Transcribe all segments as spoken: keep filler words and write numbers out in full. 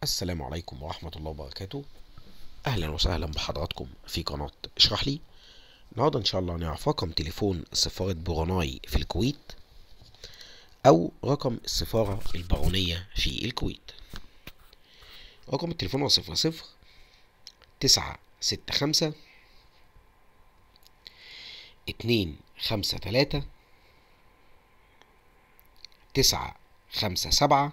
السلام عليكم ورحمة الله وبركاته. أهلا وسهلا بحضراتكم في قناة اشرح لي. النهاردة إن شاء الله هنعرف رقم تليفون سفارة بروناي في الكويت أو رقم السفارة البرونية في الكويت. رقم التليفون هو صفر صفر تسعة ستة خمسة اتنين خمسة تلاتة تسعة خمسة سبعة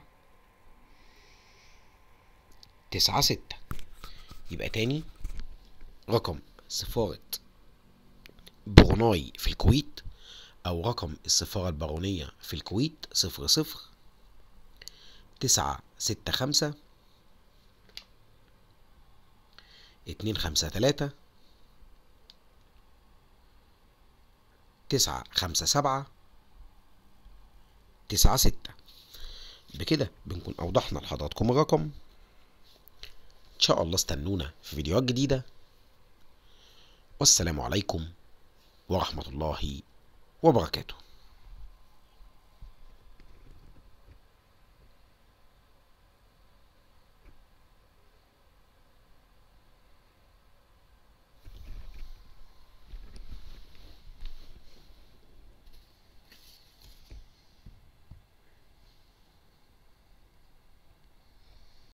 تسعة ستة. يبقى تاني، رقم سفارة بروناي في الكويت أو رقم السفارة البرونية في الكويت صفر صفر تسعة ستة خمسة اتنين خمسة تلاتة تسعة خمسة سبعة تسعة ستة. بكده بنكون أوضحنا لحضراتكم الرقم. إن شاء الله استنونا في فيديوهات جديدة، والسلام عليكم ورحمة الله وبركاته.